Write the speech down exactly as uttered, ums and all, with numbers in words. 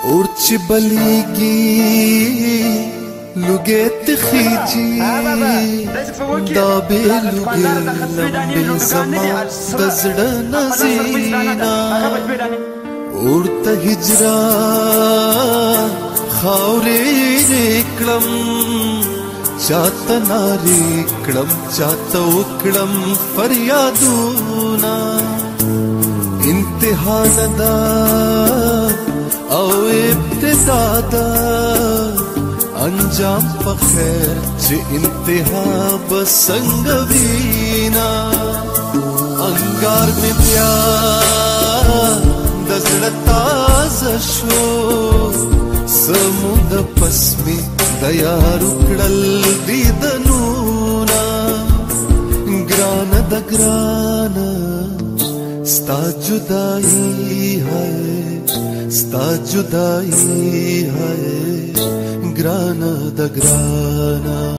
اور چې بلیږي لوګې تخیجي دا بې لوګې لمبې زما د زړه نازینا اور ته هجران خاورې کړم چاته نارې کړم چاته وکړم فریادونه انتها ندا او ابتدا دا انجام په خیر چې انتها بسنګ وینا انګار می بیا د زړه تازه شو سمود پسمي د یار کړل دیدنونا ګران د ګران ستا جدائی ہے ستا جدائی ہے گرانا د گرانا